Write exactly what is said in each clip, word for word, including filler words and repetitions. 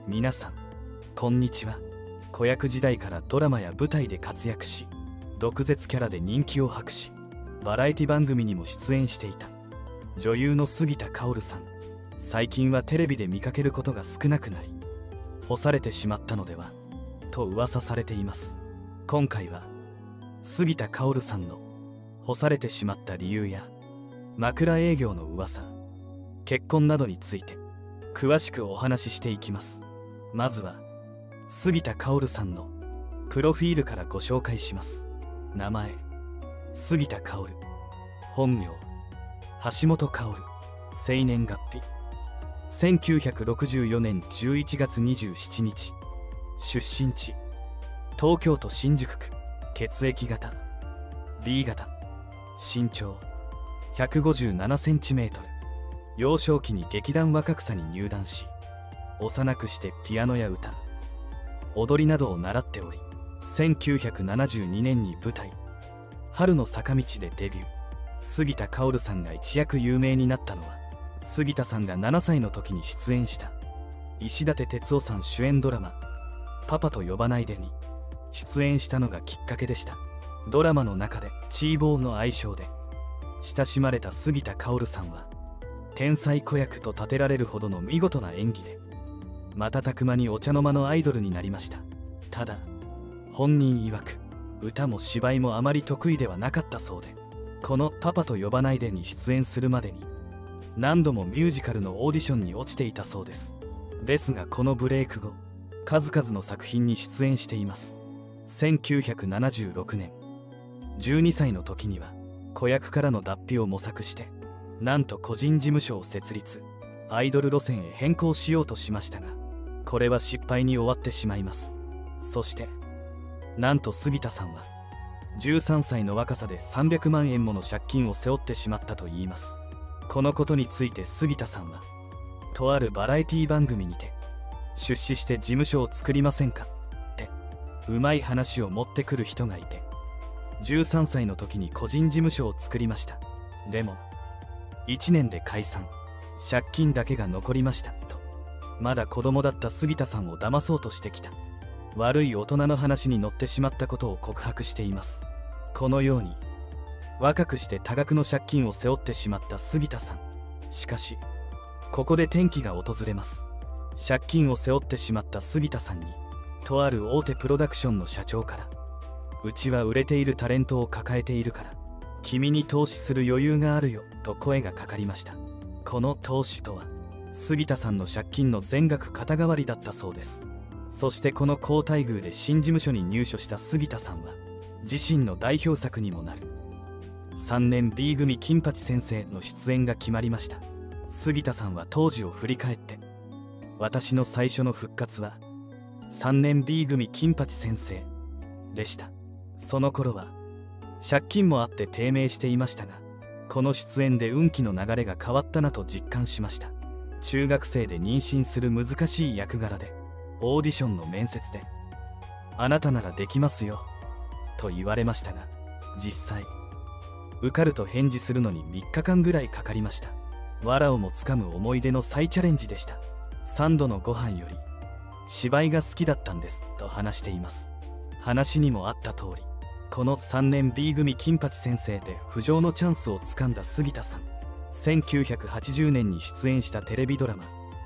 皆さんこんにちは。子役時代からドラマや舞台で活躍し、毒舌キャラで人気を博し、バラエティ番組にも出演していた女優の杉田かおるさん。最近はテレビで見かけることが少なくなり、干されてしまったのではと噂されています。今回は杉田かおるさんの干されてしまった理由や枕営業の噂、結婚などについて詳しくお話ししていきます。まずは杉田かおるさんのプロフィールからご紹介します。名前杉田かおる、本名橋本かおる、生年月日せんきゅうひゃくろくじゅうよねんじゅういちがつにじゅうしちにち、出身地東京都新宿区、血液型 ビー 型、身長ひゃくごじゅうななセンチメートル。幼少期に劇団若草に入団し、幼くしてピアノや歌、踊りなどを習っており、せんきゅうひゃくななじゅうにねんに舞台「春の坂道」でデビュー。杉田かおるさんが一躍有名になったのは、杉田さんがななさいの時に出演した石立哲夫さん主演ドラマ「パパと呼ばないで」に出演したのがきっかけでした。ドラマの中でチーボーの愛称で親しまれた杉田かおるさんは、天才子役と立てられるほどの見事な演技で瞬く間にお茶の間のアイドルになりました。ただ本人曰く、歌も芝居もあまり得意ではなかったそうで、この「パパと呼ばないで」に出演するまでに何度もミュージカルのオーディションに落ちていたそうです。ですがこのブレイク後、数々の作品に出演しています。せんきゅうひゃくななじゅうろくねん、じゅうにさいの時には子役からの脱皮を模索して、なんと個人事務所を設立、アイドル路線へ変更しようとしましたが、これは失敗に終わってしまいます。そしてなんと杉田さんはじゅうさんさいの若さでさんびゃくまんえんもの借金を背負ってしまったといいます。このことについて杉田さんは、とあるバラエティ番組にて出資して事務所を作りませんかってうまい話を持ってくる人がいて、じゅうさんさいの時に個人事務所を作りました。でもいちねんで解散、借金だけが残りましたと、まだ子供だった杉田さんを騙そうとしてきた悪い大人の話に乗ってしまったことを告白しています。このように若くして多額の借金を背負ってしまった杉田さん。しかしここで転機が訪れます。借金を背負ってしまった杉田さんに、とある大手プロダクションの社長から「うちは売れているタレントを抱えているから、君に投資する余裕があるよ」と声がかかりました。この投資とは、杉田さんの借金の全額肩代わりだったそうです。そしてこの好待遇で新事務所に入所した杉田さんは、自身の代表作にもなるさんねん B 組金八先生の出演が決まりました。杉田さんは当時を振り返って、私の最初の復活はさんねん B 組金八先生でした。その頃は借金もあって低迷していましたが、この出演で運気の流れが変わったなと実感しました。中学生で妊娠する難しい役柄で、オーディションの面接で「あなたならできますよ」と言われましたが、実際受かると返事するのにみっかかんぐらいかかりました。藁をもつかむ思い出の再チャレンジでした。三度のご飯より芝居が好きだったんですと話しています。話にもあった通り、このさんねん B 組金八先生で浮上のチャンスをつかんだ杉田さん。せんきゅうひゃくはちじゅうねんに出演したテレビドラマ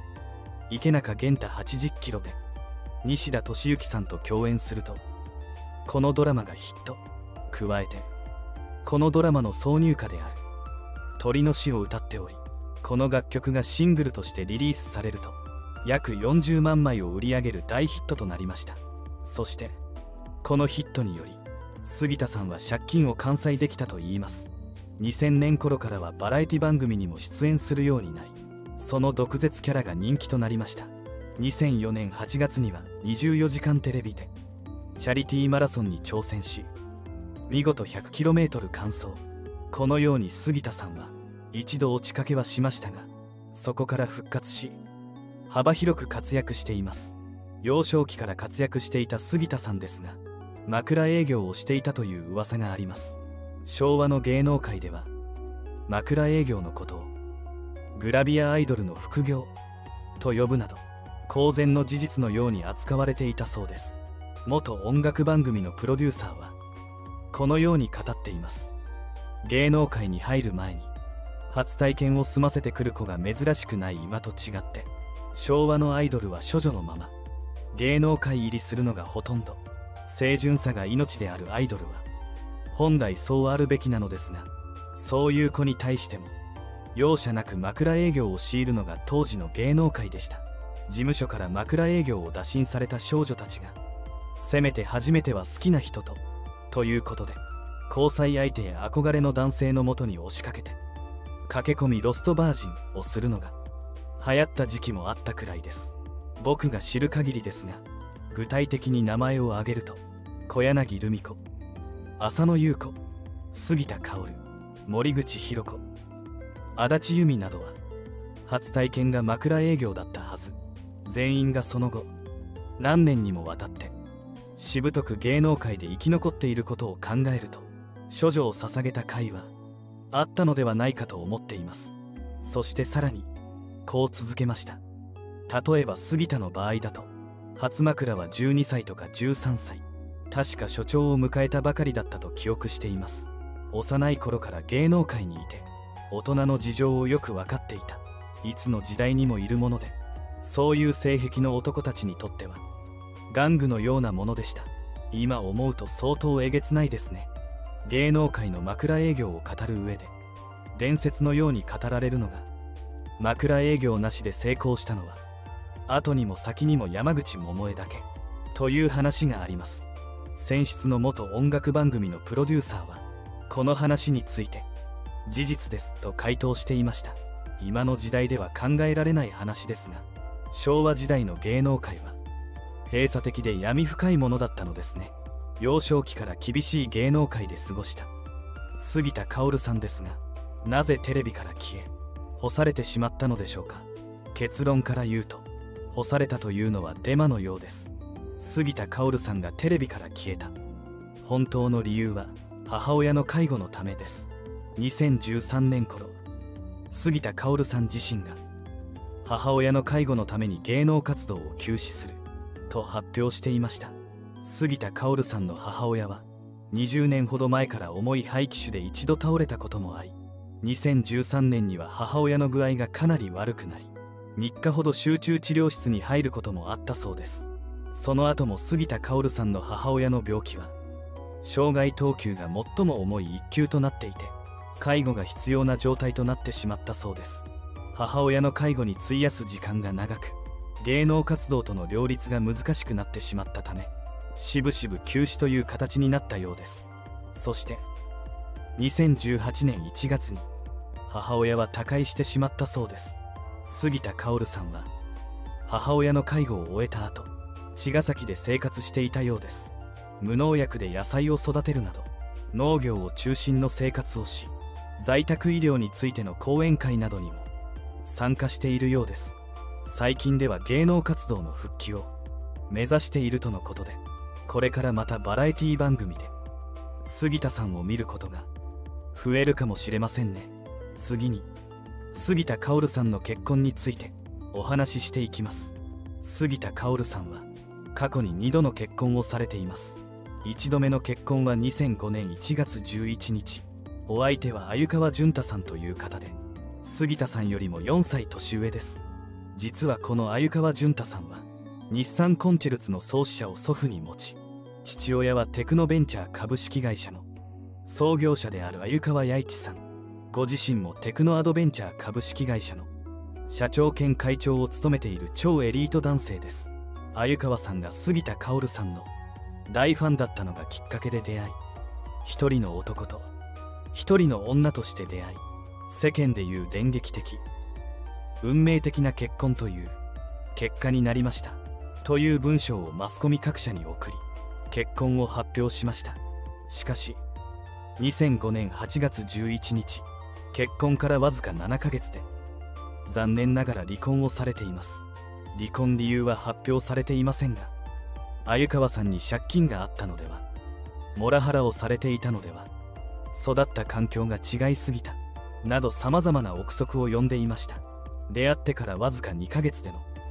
「池中玄太はちじゅっキロ」で西田敏行さんと共演すると、このドラマがヒット。加えてこのドラマの挿入歌である「鳥の死」を歌っており、この楽曲がシングルとしてリリースされると約よんじゅうまんまいを売り上げる大ヒットとなりました。そしてこのヒットにより杉田さんは借金を完済できたといいます。にせんねん頃からはバラエティ番組にも出演するようになり、その毒舌キャラが人気となりました。にせんよねんはちがつにはにじゅうよじかんテレビでチャリティーマラソンに挑戦し、見事 ひゃくキロメートル 完走。このように杉田さんは一度落ちかけはしましたが、そこから復活し幅広く活躍しています。幼少期から活躍していた杉田さんですが、枕営業をしていたという噂があります。昭和の芸能界では枕営業のことをグラビアアイドルの副業と呼ぶなど、 公然の事実のように扱われていたそうです。元音楽番組のプロデューサーはこのように語っています。芸能界に入る前に初体験を済ませてくる子が珍しくない今と違って、昭和のアイドルは処女のまま芸能界入りするのがほとんど。清純さが命であるアイドルは本来そうあるべきなのですが、そういう子に対しても容赦なく枕営業を強いるのが当時の芸能界でした。事務所から枕営業を打診された少女たちが、せめて初めては好きな人とということで、交際相手や憧れの男性のもとに押しかけて駆け込みロストバージンをするのが流行った時期もあったくらいです。僕が知る限りですが、具体的に名前を挙げると小柳ルミ子、浅野ゆう子、杉田薫、森口博子、足立由美などは初体験が枕営業だったはず。全員がその後何年にもわたってしぶとく芸能界で生き残っていることを考えると、処女を捧げた回はあったのではないかと思っています。そしてさらにこう続けました。例えば杉田の場合だと、初枕はじゅうにさいとかじゅうさんさい、確か所長を迎えたばかりだったと記憶しています。幼い頃から芸能界にいて大人の事情をよく分かっていた。いつの時代にもいるもので、そういう性癖の男たちにとっては玩具のようなものでした。今思うと相当えげつないですね。芸能界の枕営業を語る上で伝説のように語られるのが、枕営業なしで成功したのは後にも先にも山口百恵だけという話があります。選出の元音楽番組のプロデューサーはこの話について事実ですと回答していました。今の時代では考えられない話ですが、昭和時代の芸能界は閉鎖的で闇深いものだったのですね。幼少期から厳しい芸能界で過ごした杉田薫さんですが、なぜテレビから消え干されてしまったのでしょうか。結論から言うと、干されたというのはデマのようです。杉田薫さんがテレビから消えた本当の理由は母親の介護のためです。にせんじゅうさんねん頃、杉田薫さん自身が母親の介護のために芸能活動を休止すると発表していました。杉田薫さんの母親はにじゅうねんほど前から重い肺気腫で一度倒れたこともあり、にせんじゅうさんねんには母親の具合がかなり悪くなり、みっかほど集中治療室に入ることもあったそうです。その後も杉田薫さんの母親の病気は障害等級が最も重いいっ級となっていて、介護が必要な状態となってしまったそうです。母親の介護に費やす時間が長く、芸能活動との両立が難しくなってしまったため、しぶしぶ休止という形になったようです。そしてにせんじゅうはちねんいちがつに母親は他界してしまったそうです。杉田薫さんは母親の介護を終えた後、茅ヶ崎で生活していたようです。無農薬で野菜を育てるなど農業を中心の生活をし、在宅医療についての講演会などにも参加しているようです。最近では芸能活動の復帰を目指しているとのことで、これからまたバラエティ番組で杉田さんを見ることが増えるかもしれませんね。次に杉田薫さんの結婚についてお話ししていきます。杉田薫さんは過去ににどの結婚をされています。いちどめの結婚はにせんごねんいちがつじゅういちにち。お相手は鮎川潤太さんという方で、杉田さんよりもよんさい年上です。実はこの鮎川潤太さんは日産コンチェルツの創始者を祖父に持ち、父親はテクノベンチャー株式会社の創業者である鮎川弥一さん、ご自身もテクノアドベンチャー株式会社の社長兼会長を務めている超エリート男性です。鮎川さんが杉田薫さんの大ファンだったのがきっかけで出会い、一人の男と一人の女として出会い、世間でいう電撃的運命的な結婚という結果になりましたという文章をマスコミ各社に送り、結婚を発表しました。しかしにせんごねんはちがつじゅういちにち、結婚からわずかななかげつで残念ながら離婚をされています。離婚理由は発表されていませんが、鮎川さんに借金があったのでは、モラハラをされていたのでは、育った環境が違いすぎたなどさまざまな憶測を呼んでいました。出会ってからわずかにかげつでの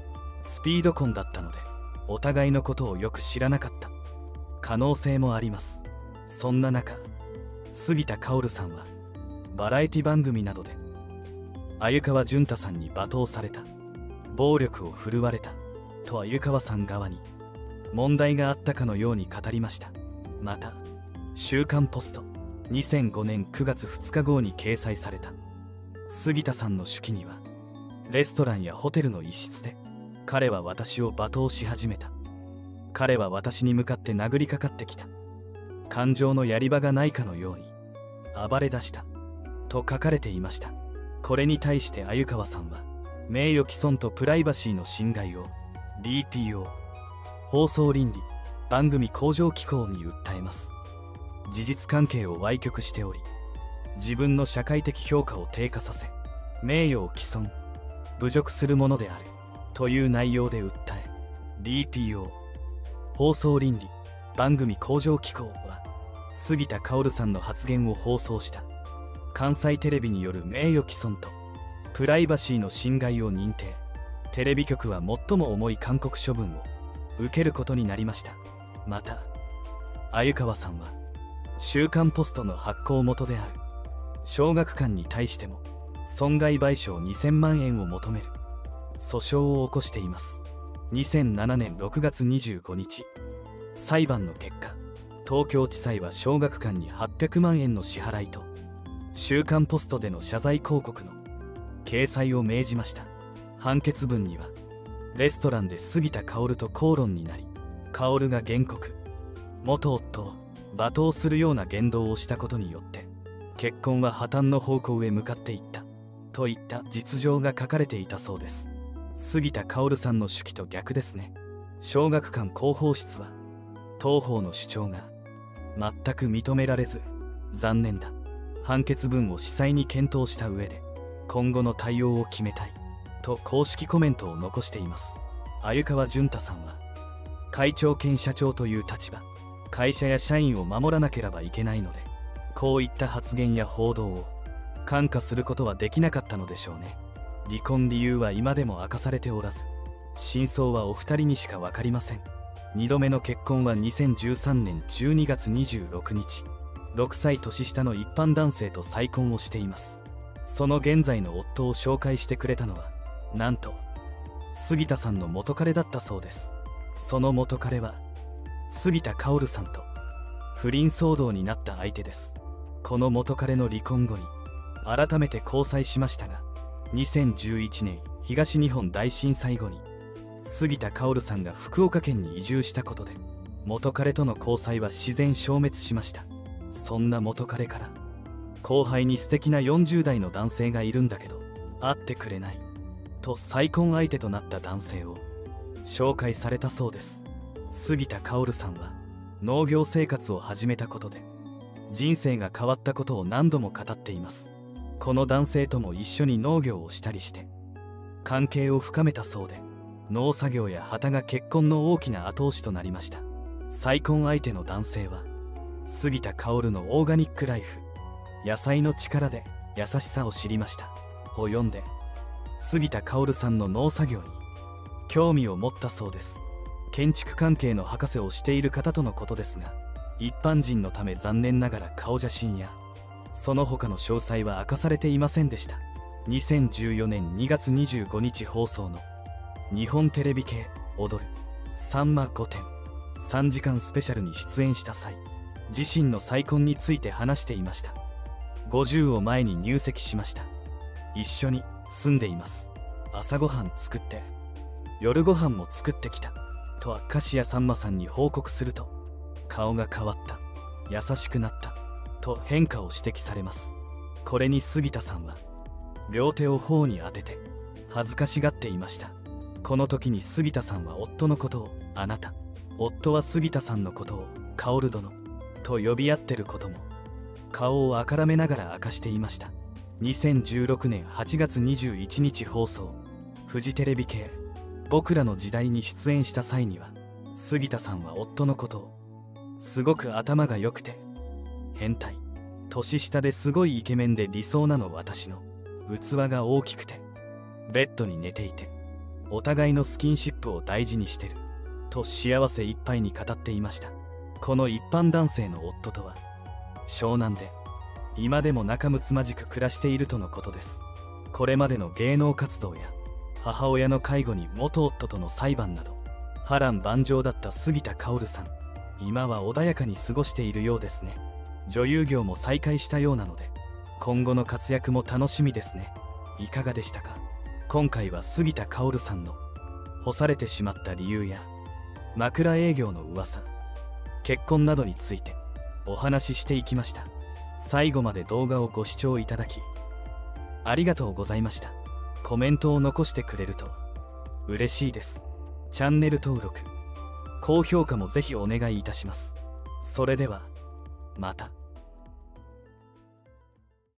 スピード婚だったのでお互いのことをよく知らなかった可能性もあります。そんな中、杉田薫さんはバラエティ番組などで鮎川潤太さんに罵倒された、暴力を振るわれたと鮎川さん側に問題があったかのように語りました。また「週刊ポスト」にせんごねんくがつふつか号に掲載された杉田さんの手記には、レストランやホテルの一室で彼は私を罵倒し始めた、彼は私に向かって殴りかかってきた、感情のやり場がないかのように暴れ出したと書かれていました。これに対して鮎川さんは名誉毀損とプライバシーの侵害を ディーピーオー 放送倫理番組向上機構に訴えます。事実関係を歪曲しており、自分の社会的評価を低下させ名誉を毀損侮辱するものであるという内容で訴え、 ディーピーオー 放送倫理番組向上機構は杉田薫さんの発言を放送した関西テレビによる名誉毀損とプライバシーの侵害を認定、テレビ局は最も重い勧告処分を受けることになりました。また鮎川さんは週刊ポストの発行元である小学館に対しても損害賠償にせんまんえんを求める訴訟を起こしています。にせんななねんろくがつにじゅうごにち、裁判の結果、東京地裁は小学館にはっぴゃくまんえんの支払いと週刊ポストでの謝罪広告の掲載を命じました。判決文には、レストランで杉田薫と口論になり、薫が原告元夫を罵倒するような言動をしたことによって結婚は破綻の方向へ向かっていったといった実情が書かれていたそうです。杉田薫さんの手記と逆ですね。小学館広報室は当方の主張が全く認められず残念だ、判決文を子細に検討した上で今後の対応を決めたいと公式コメントを残しています。鮎川潤太さんは会長兼社長という立場、会社や社員を守らなければいけないので、こういった発言や報道を看過することはできなかったのでしょうね。離婚理由は今でも明かされておらず、真相はお二人にしか分かりません。にどめの結婚はにせんじゅうさんねんじゅうにがつにじゅうろくにち、ろくさい年下の一般男性と再婚をしています。その現在の夫を紹介してくれたのは、なんと杉田さんの元彼だったそうです。その元彼は杉田薫さんと不倫騒動になった相手です。この元彼の離婚後に改めて交際しましたが、にせんじゅういちねん東日本大震災後に杉田薫さんが福岡県に移住したことで元彼との交際は自然消滅しました。そんな元彼から、後輩に素敵なよんじゅうだいの男性がいるんだけど会ってくれないと再婚相手となった男性を紹介されたそうです。杉田薫さんは農業生活を始めたことで人生が変わったことを何度も語っています。この男性とも一緒に農業をしたりして関係を深めたそうで、農作業や旗が結婚の大きな後押しとなりました。再婚相手の男性は杉田薫のオーガニックライフ、野菜の力で優しさを知りましたを読んで、杉田薫さんの農作業に興味を持ったそうです。建築関係の博士をしている方とのことですが、一般人のため残念ながら顔写真やその他の詳細は明かされていませんでした。にせんじゅうよねんにがつにじゅうごにち放送の日本テレビ系踊るさんま御殿さんじかんスペシャルに出演した際、自身の再婚について話していました。ごじゅうを前に入籍しました。一緒に住んでいます。朝ごはん作って夜ご飯も作ってきたと明石家さんまさんに報告すると、顔が変わった、優しくなったと変化を指摘されます。これに杉田さんは両手を頬に当てて恥ずかしがっていました。この時に杉田さんは夫のことをあなた、夫は杉田さんのことを薫殿と呼び合ってることも顔をあからめながら明かしていました。にせんじゅうろくねんはちがつにじゅういちにち放送、フジテレビ系僕らの時代に出演した際には、杉田さんは夫のことをすごく頭が良くて変態、年下ですごいイケメンで理想なの私の器が大きくてベッドに寝ていてお互いのスキンシップを大事にしてると幸せいっぱいに語っていました。この一般男性の夫とは湘南で今でも仲睦まじく暮らしているとのことです。これまでの芸能活動や母親の介護に元夫との裁判など波乱万丈だった杉田薫さん、今は穏やかに過ごしているようですね。女優業も再開したようなので今後の活躍も楽しみですね。いかがでしたか？今回は杉田薫さんの干されてしまった理由や枕営業の噂、結婚などについてお話ししていきました。最後まで動画をご視聴いただきありがとうございました。コメントを残してくれると嬉しいです。チャンネル登録、高評価もぜひお願いいたします。それではまた。